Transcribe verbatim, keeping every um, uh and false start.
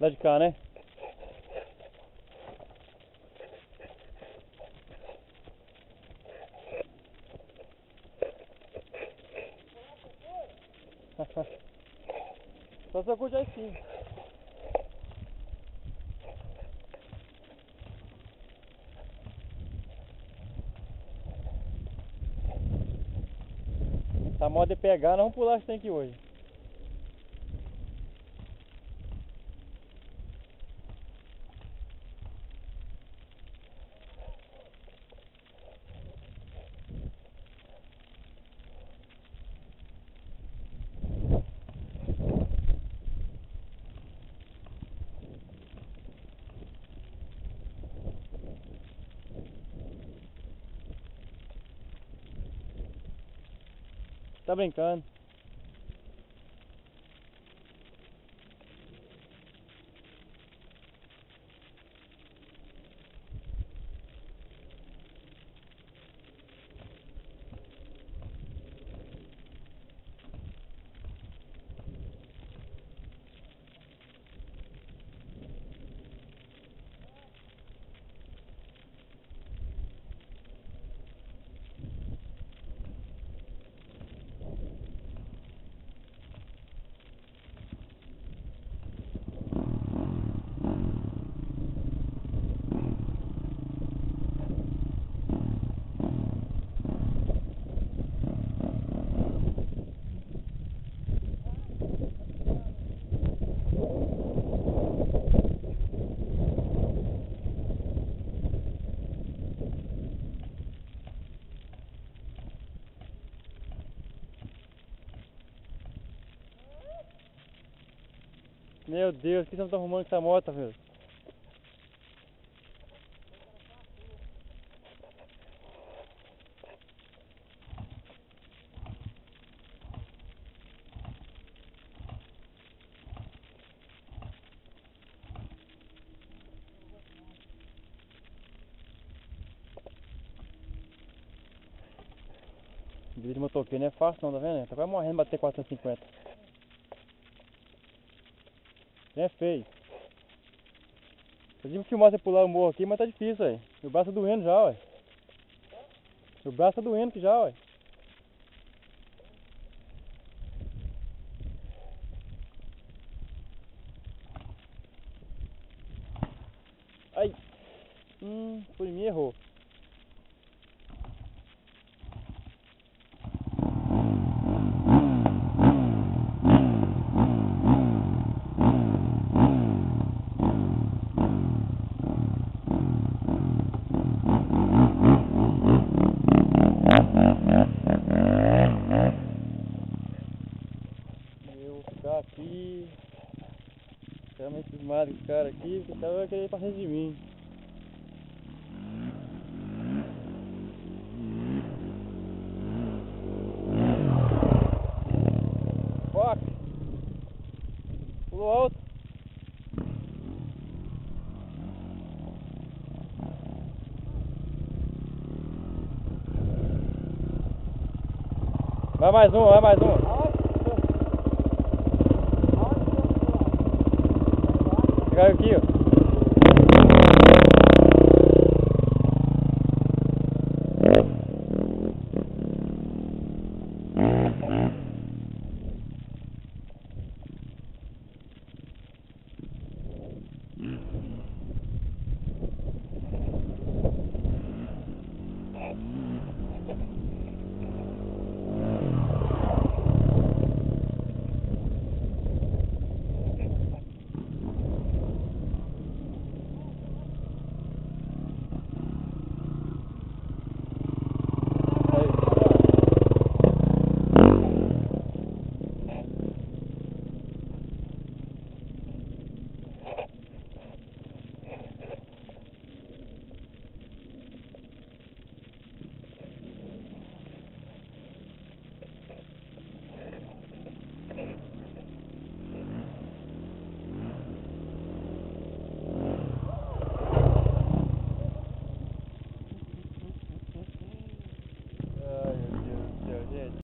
Lá de cá, né? Só sacudir aí sim. Tá moda de pegar, nós vamos pular esse tanque hoje. Tá brincando? Meu Deus, o que vocês estão arrumando com essa moto, velho? Vida de motoqueiro não é fácil não, tá vendo? Tá quase morrendo bater quatrocentos e cinquenta. É feio. Eu tive que filmar você pular o morro aqui, mas tá difícil, velho. Meu braço tá doendo já, ué. Meu braço tá doendo aqui já, ué. Ai. Hum, foi mim, errou. Eu vou ficar aqui. Chama esses mares, esse cara aqui, porque o cara vai querer ir pra frente de mim. Foca! Pulou alto! Vai mais um, vai mais um! Caiu aqui, ó.